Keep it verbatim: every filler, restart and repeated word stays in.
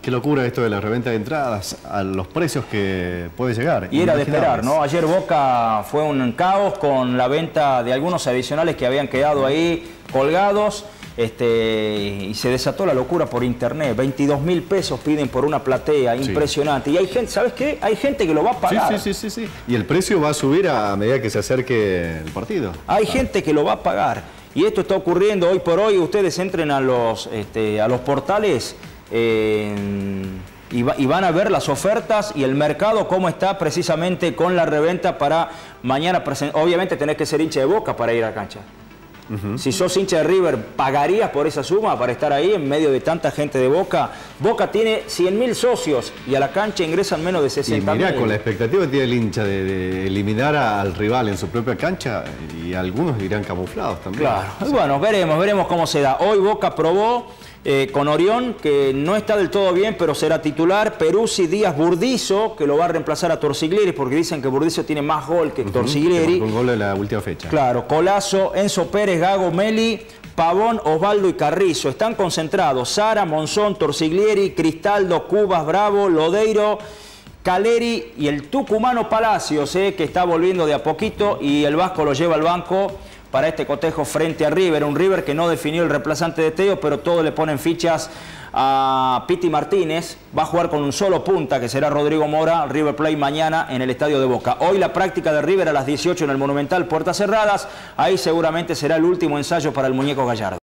Qué locura esto de la reventa de entradas, a los precios que puede llegar. Y era de esperar, ¿no? Ayer Boca fue un caos con la venta de algunos adicionales que habían quedado ahí colgados. Este, y se desató la locura por internet. veintidós mil pesos piden por una platea, impresionante. Sí. Y hay gente, ¿sabes qué? Hay gente que lo va a pagar. Sí, sí, sí, sí, sí. Y el precio va a subir a medida que se acerque el partido. Hay ah. gente que lo va a pagar. Y esto está ocurriendo hoy por hoy. Ustedes entren a los, este, a los portales eh, y, va, y van a ver las ofertas y el mercado cómo está precisamente con la reventa para mañana. Obviamente tenés que ser hincha de Boca para ir a la cancha. Uh-huh. Si sos hincha de River, ¿pagarías por esa suma para estar ahí en medio de tanta gente de Boca? Boca tiene cien mil socios y a la cancha ingresan menos de sesenta mil. Y mirá, con la expectativa que tiene el hincha de, de eliminar al rival en su propia cancha, y algunos irán camuflados también. Claro. Sí. Bueno, veremos, veremos cómo se da. Hoy Boca probó eh, con Orión, que no está del todo bien, pero será titular. Peruzzi, Díaz, Burdizo, que lo va a reemplazar a Torsiglieri, porque dicen que Burdizo tiene más gol que uh-huh, Torsiglieri. Con gol en la última fecha. Claro, Colazo, Enzo Pérez, Gago, Meli, Pavón, Osvaldo y Carrizo. Están concentrados Sara, Monzón, Torsiglieri, Cristaldo, Cubas, Bravo, Lodeiro, Caleri y el tucumano Palacios, eh, que está volviendo de a poquito, y el Vasco lo lleva al banco para este cotejo frente a River. Un River que no definió el reemplazante de Teo, pero todos le ponen fichas a Piti Martínez. Va a jugar con un solo punta, que será Rodrigo Mora. River Plate mañana en el Estadio de Boca. Hoy la práctica de River a las dieciocho en el Monumental, puertas cerradas. Ahí seguramente será el último ensayo para el Muñeco Gallardo.